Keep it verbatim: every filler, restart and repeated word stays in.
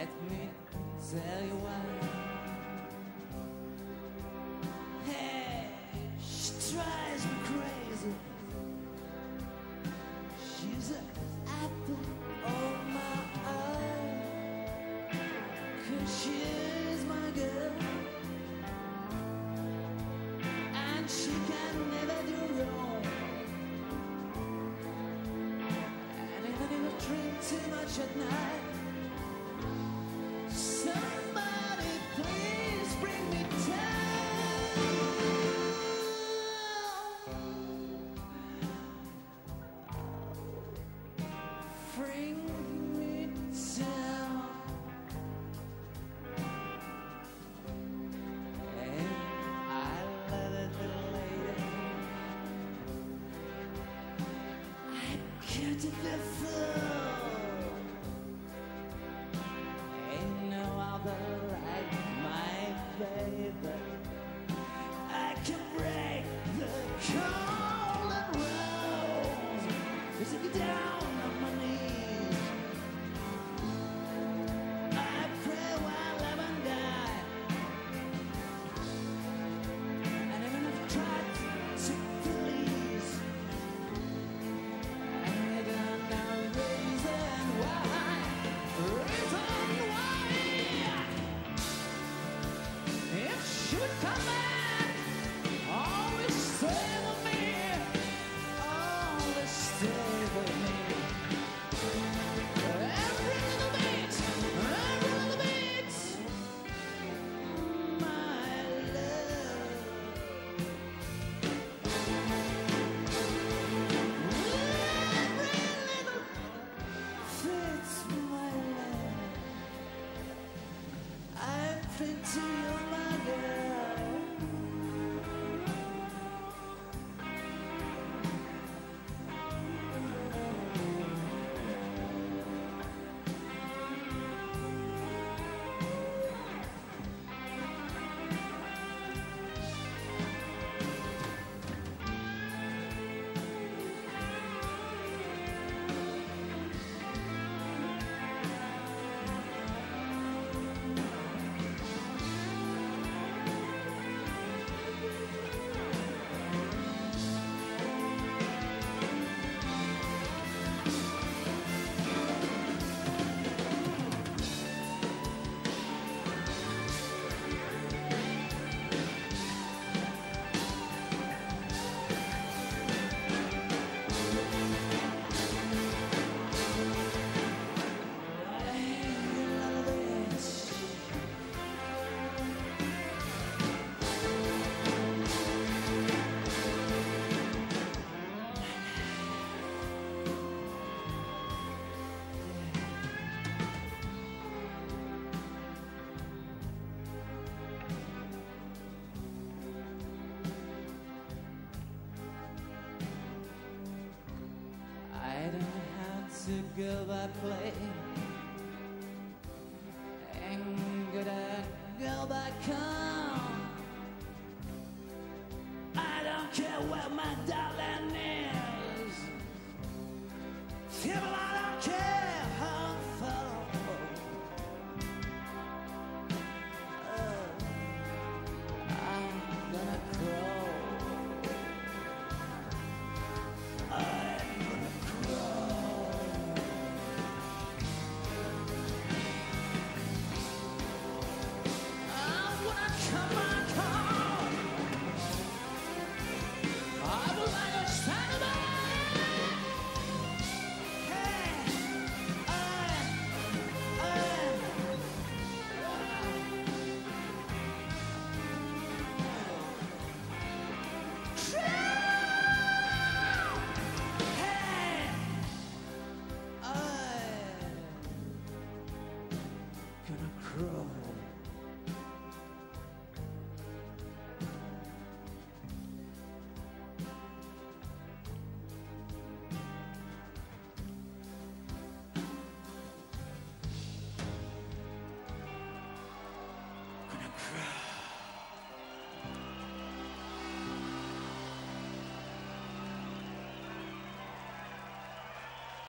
Let me tell you why. Hey, she drives me crazy. She's an apple of my eye, 'cause she is my girl, and she can never do wrong. And even if I drink too much at night, somebody please bring me down. Bring me down. And I love that little lady. I can't be full. Ain't no other like my baby. I can break the cold and rose. Cause if you're down on my knees, I pray while I live and die. And even if I tried to please, I don't know reason why. Reason why. If she would come back, always stay with me, always stay with me. Every little bit, every little bit, my love. Every little fits, my love. I pity you, my girl. I don't have to go by plane.